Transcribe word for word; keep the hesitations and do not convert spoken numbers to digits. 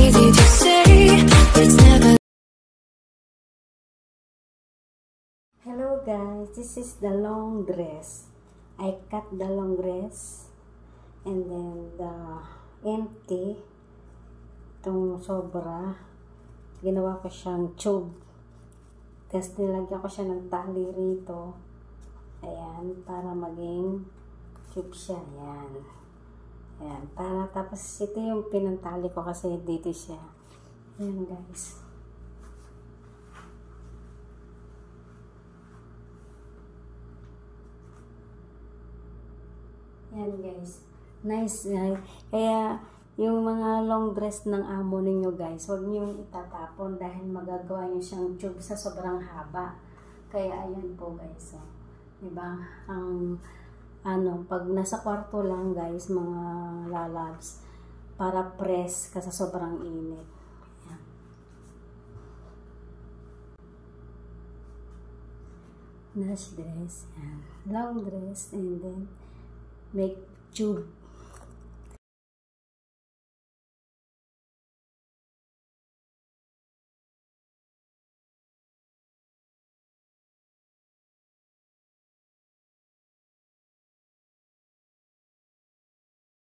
easy to say, but it's never. Hello guys, this is the long dress. I cut the long dress and then the empty, itong sobra, ginawa ko siyang tube. Tapos nilagyan ko siya ng tali rito. Ayan, para maging tube siya. Ayan. Ayan, para tapos ito yung pinantali ko kasi dito siya. Ayan guys. Ayan guys. Nice. Uh, kaya yung mga long dress ng amo ninyo guys, huwag niyo itatapon dahil magagawa niyo siyang tube sa sobrang haba. Kaya ayan po guys. So, diba? Ang ano, pag nasa kwarto lang guys, mga lalabs, para press ka sa sobrang init. Ayan. Nice dress. Ayan. Long dress and then make tube.